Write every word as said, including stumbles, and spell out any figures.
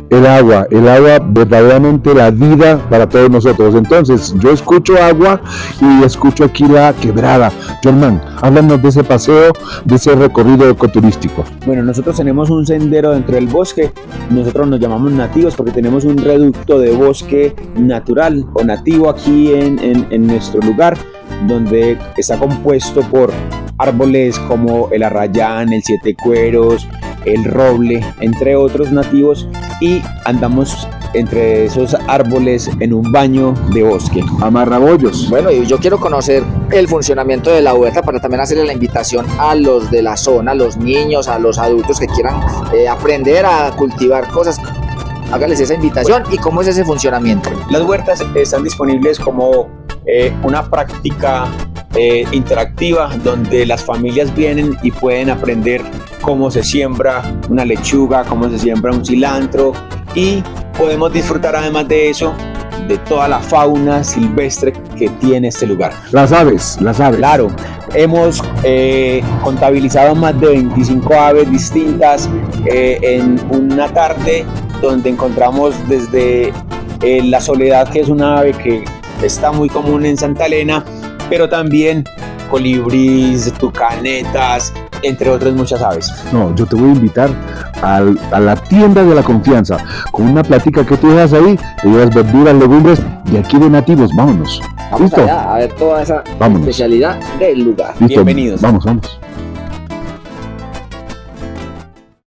el agua, el agua verdaderamente la vida para todos nosotros. Entonces, yo escucho agua y escucho aquí la quebrada. Germán, háblanos de ese paseo, de ese recorrido ecoturístico. Bueno, nosotros tenemos un sendero dentro del bosque, nosotros nos llamamos nativos porque tenemos un reducto de bosque natural o nativo aquí en, en, en nuestro lugar, donde está compuesto por árboles como el arrayán, el siete cueros, el roble, entre otros nativos, y andamos entre esos árboles en un baño de bosque. Amarrabollos. Bueno, y yo quiero conocer el funcionamiento de la huerta para también hacerle la invitación a los de la zona, a los niños, a los adultos que quieran eh, aprender a cultivar cosas. Hágales esa invitación. ¿Y cómo es ese funcionamiento? Las huertas están disponibles como eh, una práctica eh, interactiva donde las familias vienen y pueden aprender cómo se siembra una lechuga, cómo se siembra un cilantro, y podemos disfrutar además de eso de toda la fauna silvestre que tiene este lugar. Las aves, las aves. Claro, hemos eh, contabilizado más de veinticinco aves distintas eh, en una tarde, donde encontramos desde eh, la soledad, que es una ave que está muy común en Santa Elena, pero también colibríes, tucanetas, entre otras muchas aves. No, yo te voy a invitar al, a la tienda de la confianza. Con una platica que tú dejas ahí, te llevas verduras, legumbres de aquí de nativos. Vámonos. Vamos ¿Listo? allá a ver toda esa Vámonos. especialidad del lugar. ¿Listo? Bienvenidos. Vamos, vamos.